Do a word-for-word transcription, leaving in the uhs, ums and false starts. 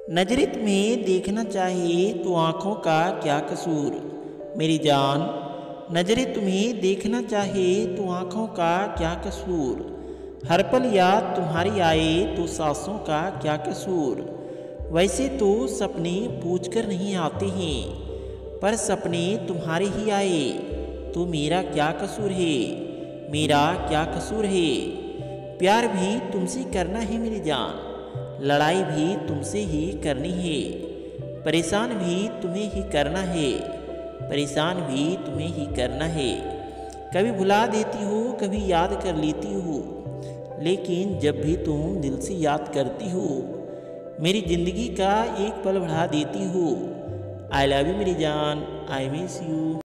नजरे तुम्हें देखना चाहे तो आँखों का क्या कसूर। मेरी जान, नजरे तुम्हें देखना चाहे तो आँखों का क्या कसूर। हर पल याद तुम्हारी आए तो सांसों का क्या कसूर। वैसे तो सपने पूछ कर नहीं आते हैं, पर सपने तुम्हारे ही आए तो मेरा क्या कसूर है, मेरा क्या कसूर है। प्यार भी तुमसे करना है मेरी जान, लड़ाई भी तुमसे ही करनी है। परेशान भी तुम्हें ही करना है, परेशान भी तुम्हें ही करना है। कभी भुला देती हो, कभी याद कर लेती हो, लेकिन जब भी तुम दिल से याद करती हो, मेरी ज़िंदगी का एक पल बढ़ा देती हो। आई लव यू मेरी जान, आई मिस यू।